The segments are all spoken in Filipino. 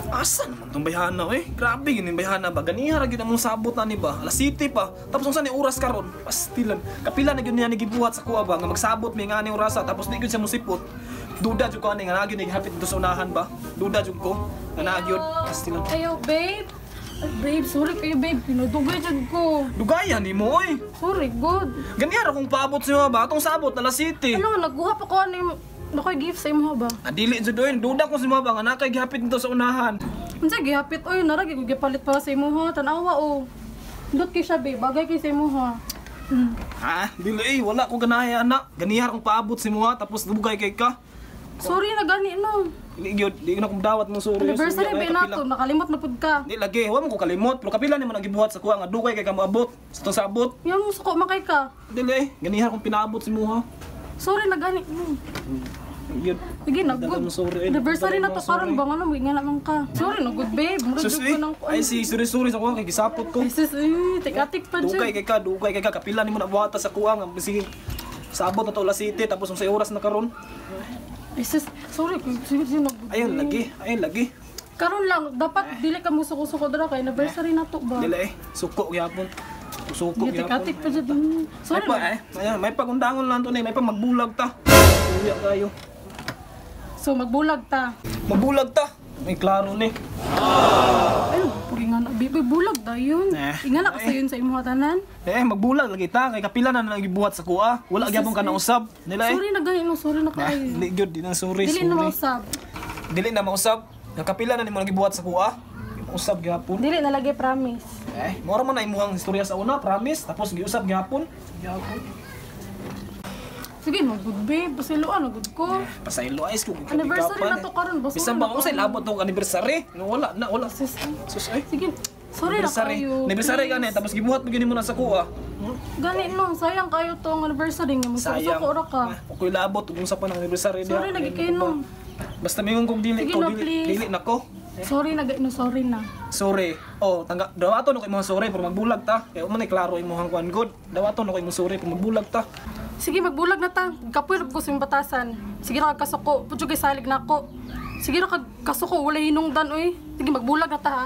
Asa naman tong bayhana eh? Grabe yun yung bayhana ba? Ganiha ra gyud among sabot na ni ba? Alas City pa. Tapos kung saan ni oras karon? Pastilan. Kapila na gyud niya gibuhat sa kuha ba nga magsabot mi nga ni orasa tapos di gyud siya musipot. Duda jud ko ani nga nagyud ni hapit dito sa unahan ba? Duda jud ko. Nga nagyud. Pastilan. Ayo, babe. Ay, babe, sorry kayo, babe. Pinudugay dyan ko. Dugayan ni mo eh. Sorry, good. Ganiha ra kung paabot si mo ba? Atong sabot na Alas City. Ano, nagkuha pa ko ano yung nakoy gift sa imo ba? Dili jud doon. Duda ko si mo ba nga nakay gihapit dito sa unahan. Unsa gihapit oy, naragi ko gipalit pa sa imo ha. Tanawa o. Dot kay siya, babe. Bagay kay sa imo ha. Ha? Dili eh. Wala ko ganaya anak. Ganiha ra kung paabot si mo ha. Tapos dugay kay ka. Sorry na gani no. Dili gyud. Di ko na kung dawat mo sorry. Anniversary ba nato? Nakalimot na pud ka. Di lagi. Wa mo ko kalimot. Pero kapila ni mo nagibuhat sa kuha nga dugay kay ka moabot. Sa itong sabot. Yang suko makay ka. Dili eh. Ganiha kung pinaabot si mo ha. Sorry na gani. Yun. Sige na good. Anniversary na to karon ba nga nga naman ka. Sorry na good babe. Murag Sus ko nang ay si sorry sa kuha kay gisapot ko. sis, tik-atik pa Dugay dyan. kay ka kapila ni mo nabuhata sa kuha nga sige. Sabot na to Alas City tapos sa oras na karon. Sis, sorry. Sige na good. Ayun lagi. Karon lang, dapat dili ka mo suko-suko dira kay anniversary na to ba? Dili eh. Suko gyapon. Suko gyapon. Tik-atik pa dyan. Sorry May pa na. may pagundangon lang to ni, may pa magbulag ta. Kuya kayo. So magbulag ta. Magbulag ta. May klaro ni. Ay, puri nga na. Bibi, bulag dayon. Inga na kasi yun sa imo tanan. Magbulag lagi ta kay kapila na nagibuhat sa kuha. Wala gyapon ka na usab. Nila eh. Sorry na gani no, sorry na kayo. Dili gyud di nang sorry. Dili na mausab. Dili na mausab. Kapila na nimo nagibuhat sa kuha. Usab gyapon. Dili na lagi promise. Mora mo na imuhang istorya sa una, promise, tapos giusab gyapon. Sige, no, good babe. Pasiluan, no, good ko. Pasaylo ayos ko. Anniversary na to karon, basta. Bisan ba ko say labot to anniversary? Wala na, wala. Sis, Sus ay. sige. Sorry na kayo. Anniversary gani tapos gibuhat mo gini mo na sa kuha. Gani no, sayang kayo tong anniversary nga Sayang. magsuko ra ka. Ako'y labot kung sa panang anniversary diha. Sorry lagi kayo no. Basta mingon kong dili Sige ko na, dili please. dili nako. Sorry na, no, sorry na. Sorry. Oh, dawaton ko imong sorry pero magbulag ta. Kay man klaro imong kuan good. Dawaton ko imong sorry pero magbulag ta. Sige, magbulag na ta. Kapoy ko sa batasan. Sige na kagkasuko. Pudyo kay salig na ako. Sige na kagkasuko. Wala hinungdan, oy. Sige, magbulag na ta, ha.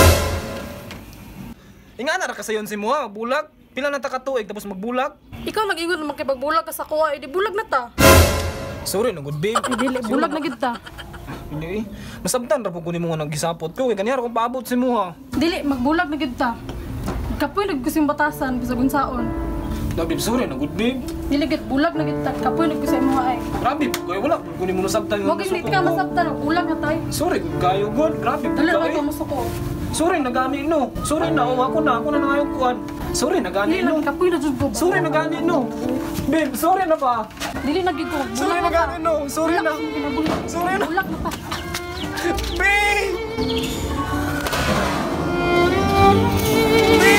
Ingana ra ka sayon si mo ha, magbulag. Pila na ta ka tuig tapos magbulag. Ikaw nag-ingon naman kay magbulag ka sa kuha. Di bulag na ta. Sorry no good babe. Dili, bulag na gid ta. Hindi. Masabtan ra pud ko nimo nga nagisapot ko. Kay kaniya ra kung paabot si mo ha. Dili, magbulag na gid ta. Kapoy nagkusing batasan bisag unsaon. Babe, sorry no good babe. Dili gid bulag na gid ta. Kapoy nagkusing mo ay. Grabe po kayo, wala po nimo nasabtan Wag gid ka masabtan, bulag na tay. Sorry good kayo good. Grabe po Dali ra kayo. ka musuko. Sorry nagani no. Sorry na ako na ngayon kuan. Sorry nagani Dili no. lang kapoy na jud ko. Sorry nagani no. Babe, sorry na ba? Dili na gid ko. Sorry nagani no. Sorry na. Sorry na. Bulag na ta. Babe! Babe!